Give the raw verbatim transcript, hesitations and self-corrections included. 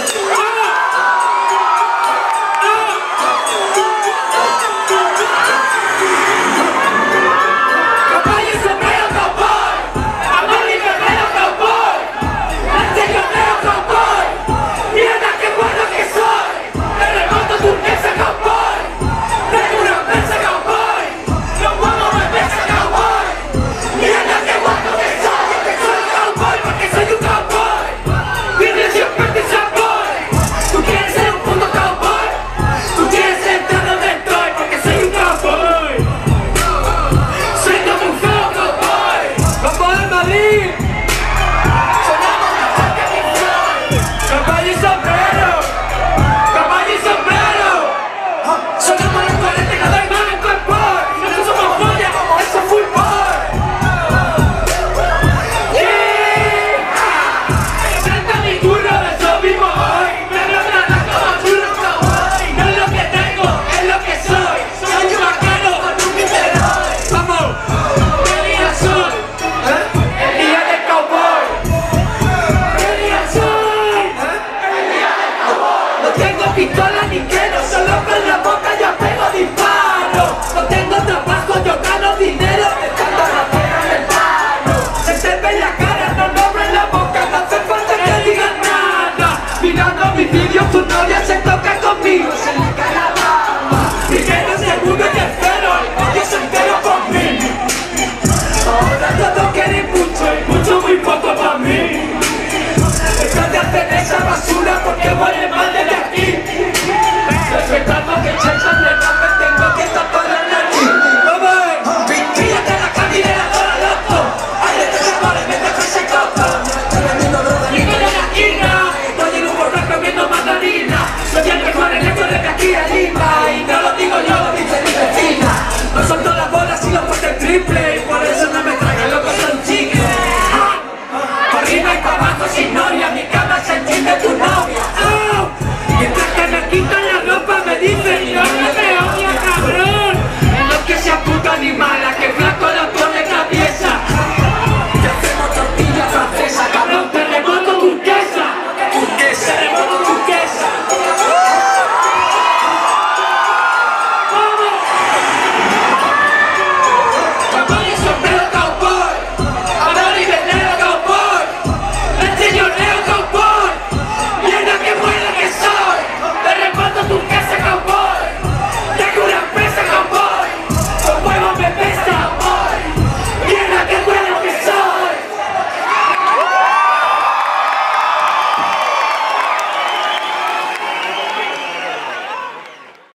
pistola ni quiero, solo con la boca yo pego disparo. No tengo trabajo, yo gano dinero estando la tierra en el palo. Se te ve en la cara, no no abren la boca, no hace falta que digan nada. Mirando mis vídeos, tu novia se